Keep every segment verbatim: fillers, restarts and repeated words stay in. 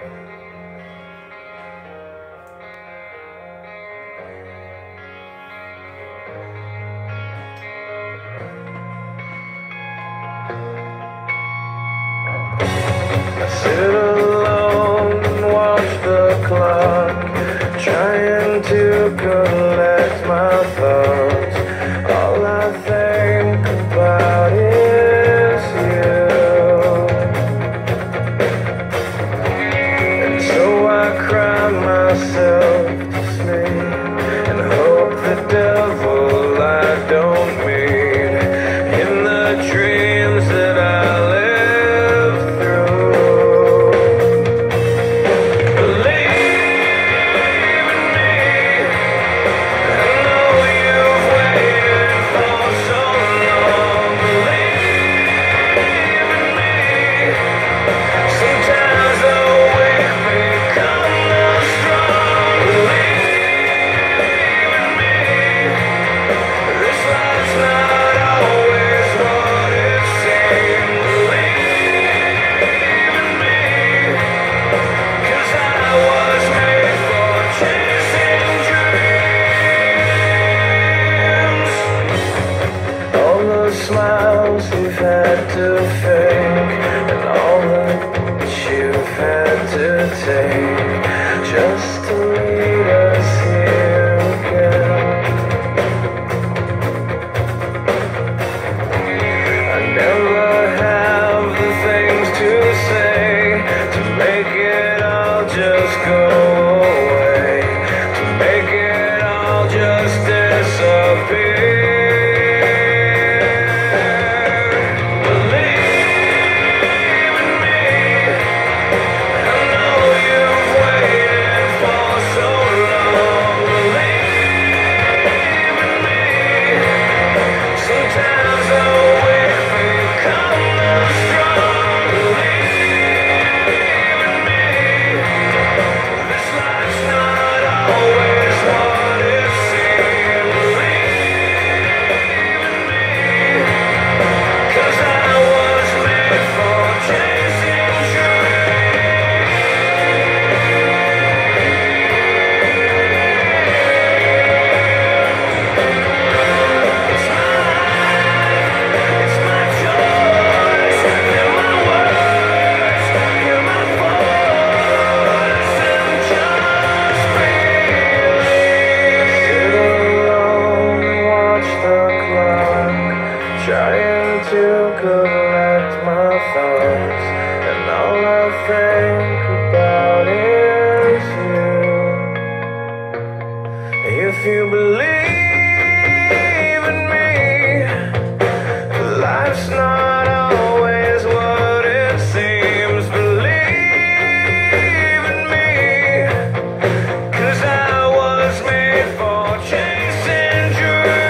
Sit alone and watch the clock, trying to collect my thoughts. All I think about is you, and so I cry myself to sleep and hope the devil I don't meet in the dreams that I live. Smiles you've had to fake, and all that you've had to take, just to lead us here again. I never have the things to say to make it all just go away, to make it all just disappear. Trying to collect my thoughts, and all I think about is you. If you believe in me, life's not always what it seems. Believe in me, 'cause I was made for chasing dreams.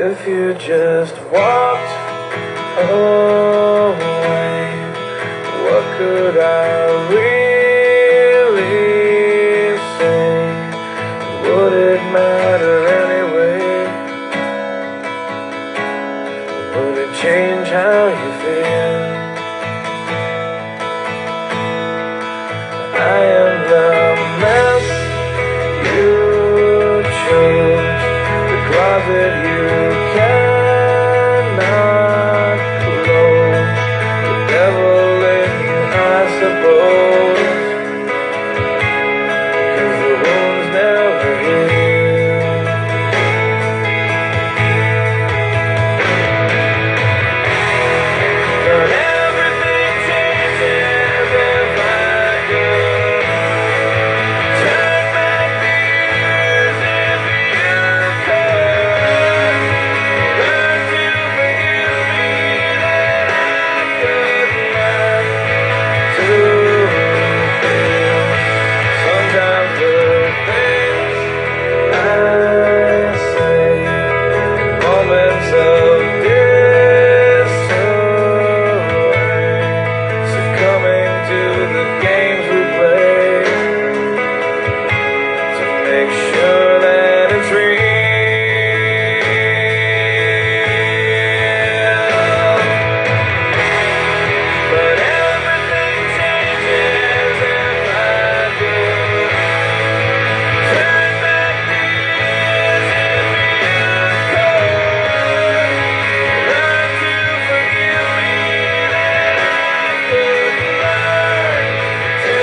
if you just walked away, what could I really say? Would it matter anyway? Would it change how you feel? I am the mess you chose, the closet you cannot close, the devil in you, I suppose, 'cause the wounds never heal. But everything changes if I could turn back the years. If you could learn to forgive me, then I could learn to feel. Sometimes the things I say in moments of disarray, succumbing to the games we play, to make sure that it's real. But everything changes if I could turn back the years. If you could learn to forgive me, then I could learn to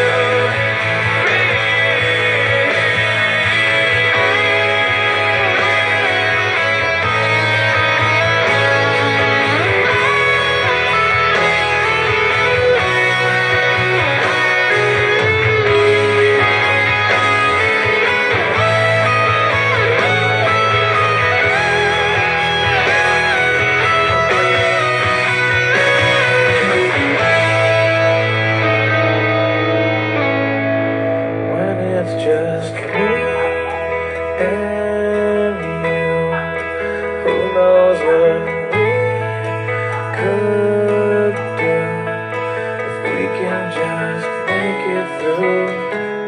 when it's just me and you, who knows what we could do if we can just make it through.